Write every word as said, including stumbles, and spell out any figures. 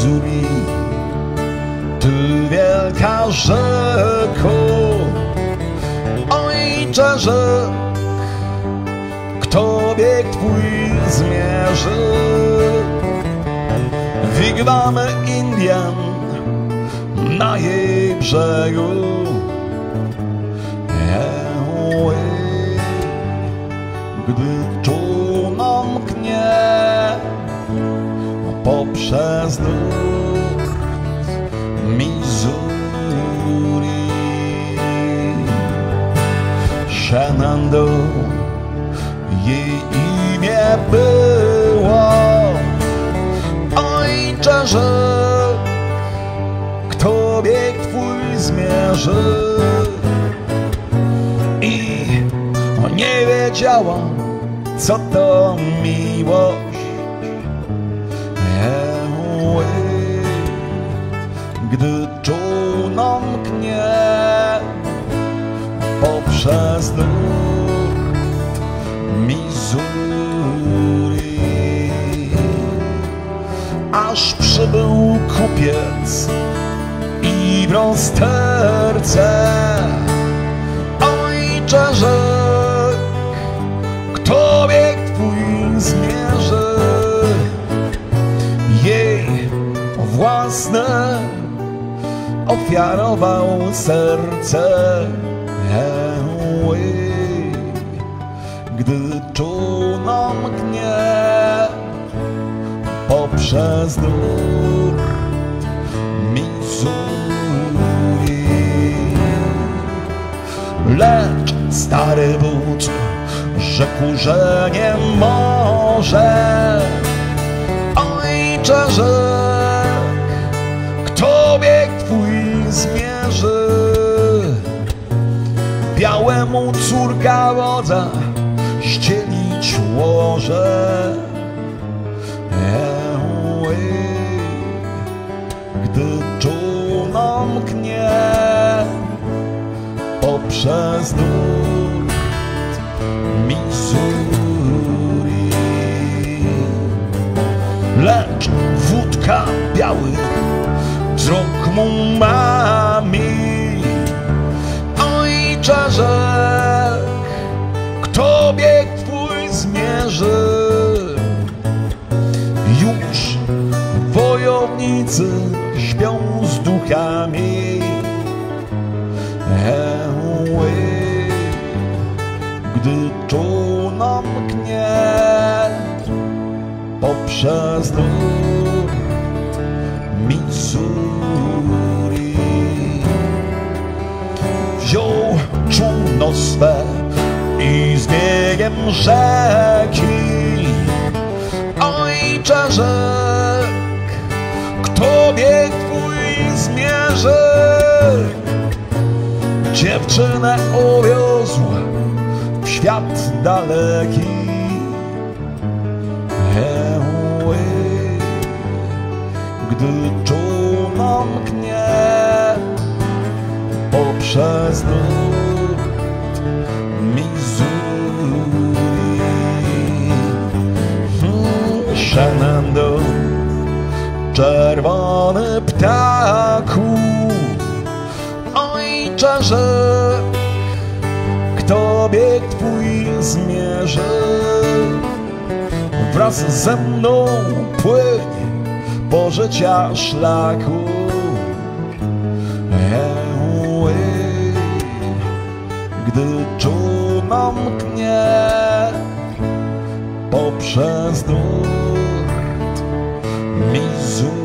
Missouri. Ty wielka rzeko, ojcze rzek, kto bieg Twój zmierzy? Wigwamy Indian na jej brzegu. Gdy czółno mknie poprzez nurt Missouri. Shenandoah jej imię było, ojcze rzek, kto bieg Twój zmierzy? I nie wiedziała, co to miłość. Gdy czółno mknie poprzez nurt Missouri, aż przybył kupiec i w rozterce. Ojcze rzek, kto bieg Twój zmierzy? Jej własne ofiarował serce. Gdy czółno mknie poprzez nurt Missouri, lecz stary wódz rzekł, że nie może. Ojcze rzek, kto bieg Twój zmierzy? Białemu córka wodza ścielić łoże. Gdy czółno mknie poprzez nurt Missouri, lecz wódka biały wzrok mu mami. Ojcze rzek, kto bieg Twój zmierzy? Już wojownicy śpią z duchami. Gdy czółno mknie poprzez nurt Missouri, wziął czółno swe i z biegiem rzeki. Ojcze rzek, kto bieg Twój zmierzy? Dziewczynę uwiózł w świat daleki. Gdy czółno mknie poprzez nurt Missouri. Shenandoah, czerwony ptaku, ojcze rzek, kto bieg Twój zmierzy? Wraz ze mną płyń po życia szlaku. Gdy czółno mknie poprzez nurt Missouri.